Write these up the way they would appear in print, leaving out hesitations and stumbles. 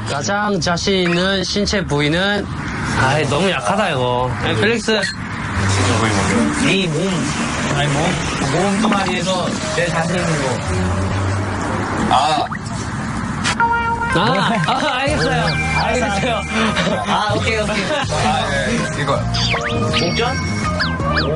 가장 자신 있는 신체 부위는 너무 약하다 이거. 펠릭스. 네 몸. 아니 몸 항아리에서 제일 자신 있는 거. 알겠어요. 오케이. 이거. 목전? 오.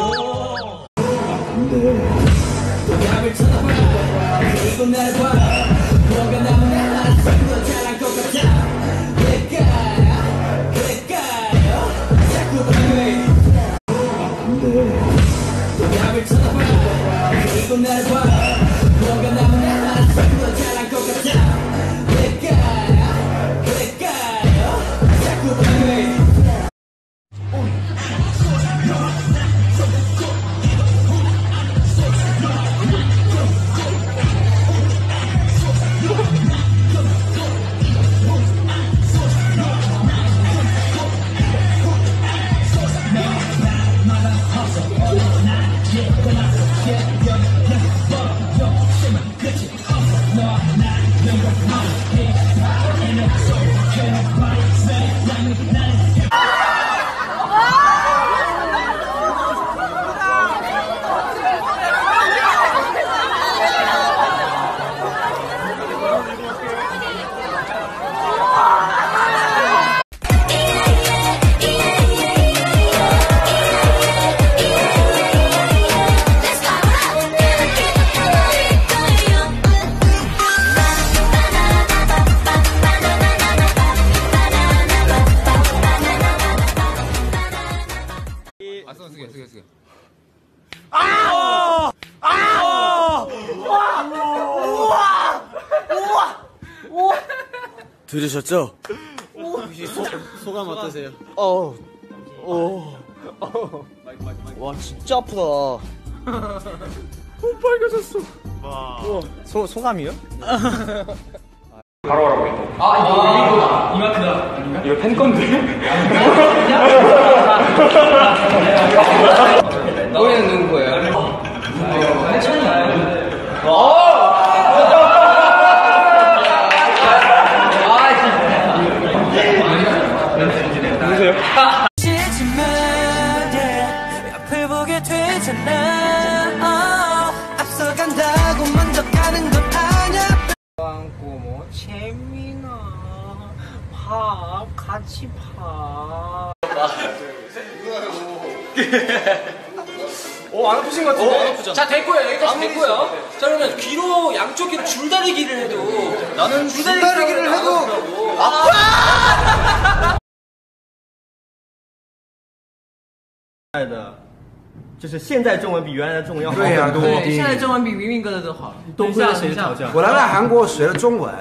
들으셨죠? 소감 어떠세요? 와 진짜 아프다. 빨개졌어. 와. 소감이요? 바로 하라고 했다. 이거 이마트다. 아닌가? 이거 팬 건데. 너희는 누구예요? 누구세요? 앞을 보게 되잖아. 앞서간다고 먼저 가는 건 아냐. 안고 뭐 재민아 밥 같이 밥. 안 아프신 것 같은데? 안 아프잖아. 자 됐고요. 여기까지 됐고요. 자 그러면 귀로 양쪽 귀로 줄다리기를 해도 나는 줄다리기를 해도 아파. 就是现在中文比原来的重要。 对呀， 对，现在中文比明明哥的都好。 东辉和谁吵架？ 我来了韩国学了中文。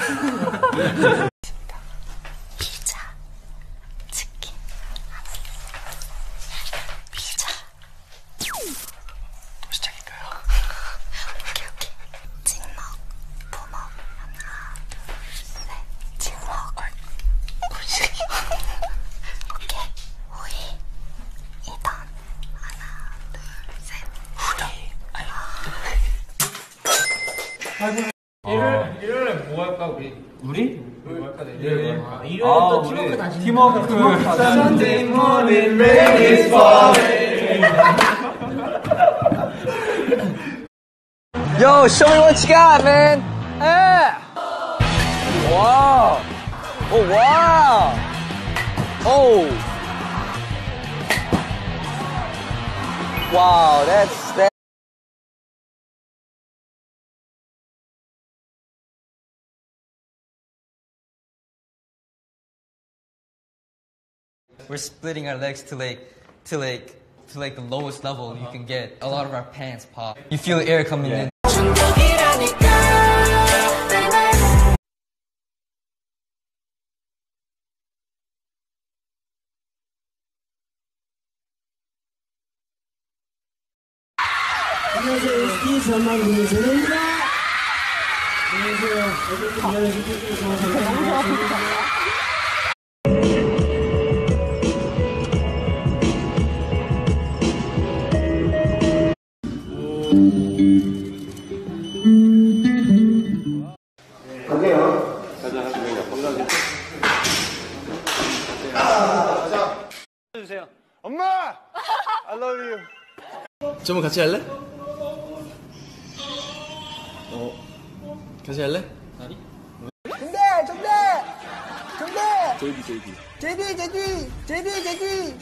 일요일에 뭐 할까 우리? 뭐 할까 일요일에? 일요일에 또 팀워크 다시. 팀워크 Sunday morning rain is falling. Yo, show me what you got, man. Hey. Wow. Oh wow. Oh. Wow, that's that. We're splitting our legs to the lowest level you can get. A lot of our pants pop. You feel the air coming in. 안녕하세요. ST 전망 김민선입니다. 안녕하세요. 갈게요. 가자, 주세요. 엄마! I love you. 좀 같이 할래? 같이 할래? 아니. 정대! 제디!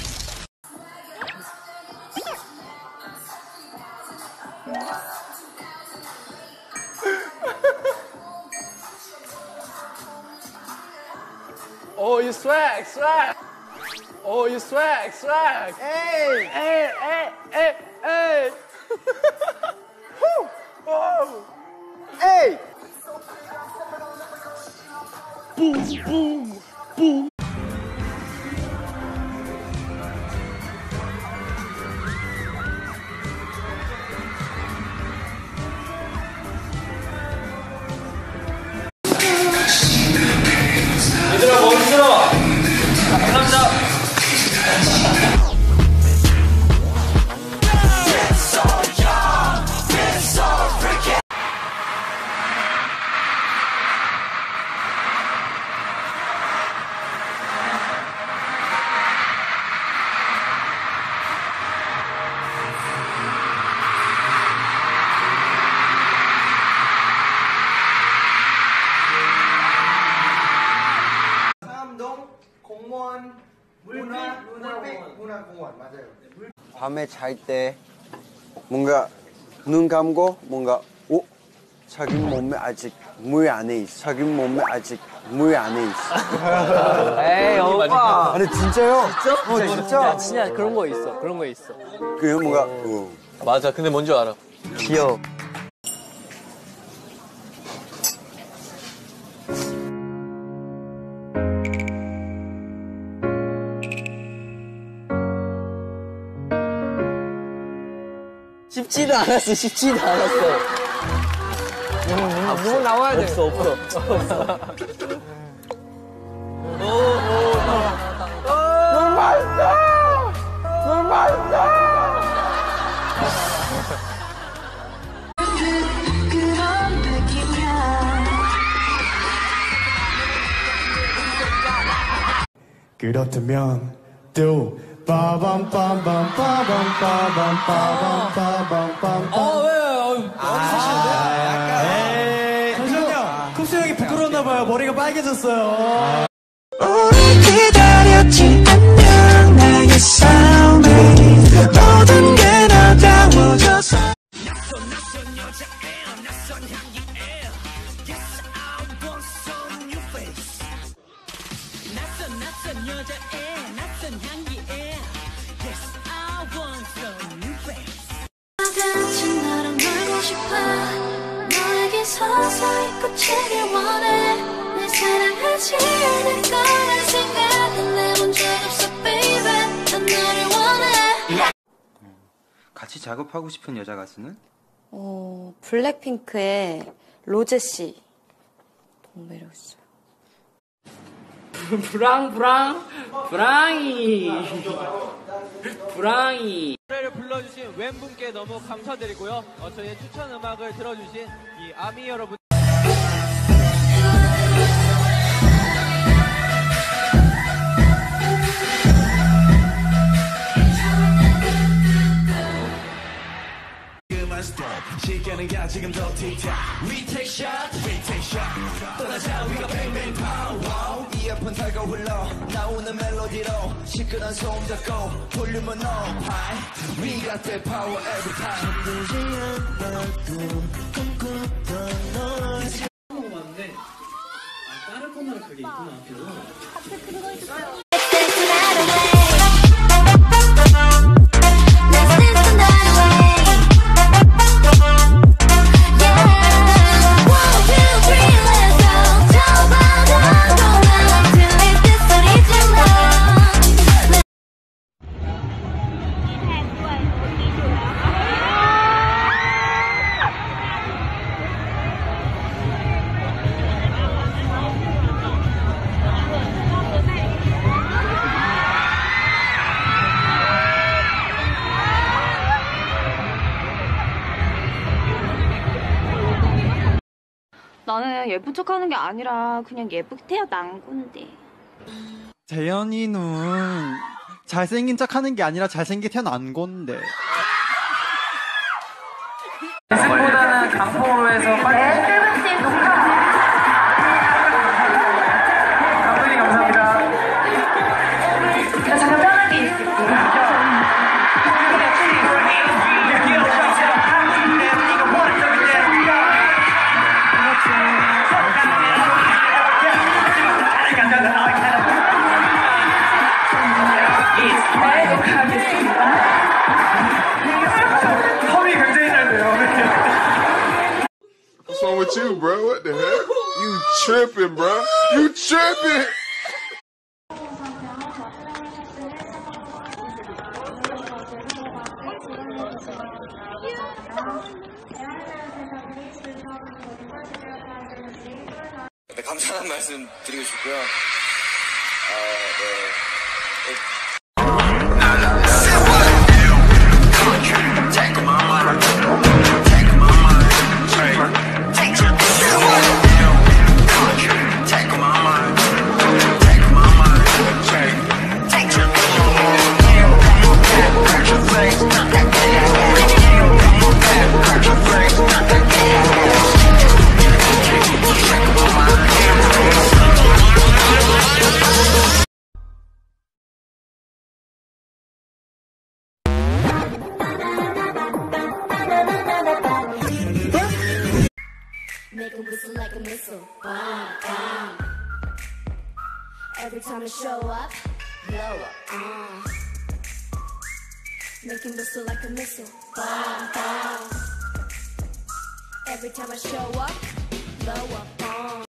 Oh, you swag. Oh, you swag. Hey. Woo. Hey. Boom. 얘들아 멈춰. 감사합니다. 밤에 잘 때 뭔가 눈 감고 뭔가 자기 몸에 아직 물 안에 있어. 에이, 오빠. 아니 진짜요? 진짜? 진짜 그런 거 있어. 그 뭔가 맞아. 근데 뭔지 알아. 귀여워. 쉽지도 않았어. 뭐 나와야 돼. 없어. 물 맛있어. 그렇다면 또 잠시만요. 쿱스 형이 부끄러웠나봐요. 머리가 빨개졌어요. 우리 기다렸지 안녕 나의 soulmate 모든 게 나다워져서 낯선 여자애 낯선 향기에 Yes I want some new face 낯선 여자애 낯선 향기에 Yes I want some new face 같이 나랑 놀고 싶어 너에게 서서히 꽂히길 원해 날 사랑하지 않을까 할 생각은 해본 적 없어 baby 난 너를 원해 같이 작업하고 싶은 여자 가수는? 블랙핑크의 로제 씨 너무 매력있어요. 브랑이 노래를 불러주신 웬분께 너무 감사드리고요. 저희 추천 음악을 들어주신 이 아미 여러분 시간은 가 지금 더 틱탁 We take shot 떠나자 우리가 bang bang pow 이어폰 달고 흘러 나오는 멜로디로 시끄러운 소음 잡고 볼륨은 up high We got that power every time 힘들지 않아도 꿈꿨던 널 먹어봤는데 다른 코너를 그게 있구나. 같이 그거 있어요. 쟤는 예쁜 척하는 게 아니라 그냥 예쁘게 태어난 건데. 재현이는 잘생긴 척하는 게 아니라 잘생기게 태어난 건데. 연습보다는 강포로 해서 빨리. 감독님 감사합니다. 잠깐 편하게 있을게요. What's wrong with you, bro? What the heck? You tripping, bro? You tripping? 네, 감사한 말씀 드리고 싶고요. Make a whistle like a missile. Bomb, bomb. Every time I show up, blow up. Make him whistle like a missile. Bomb, bomb. Every time I show up, blow up.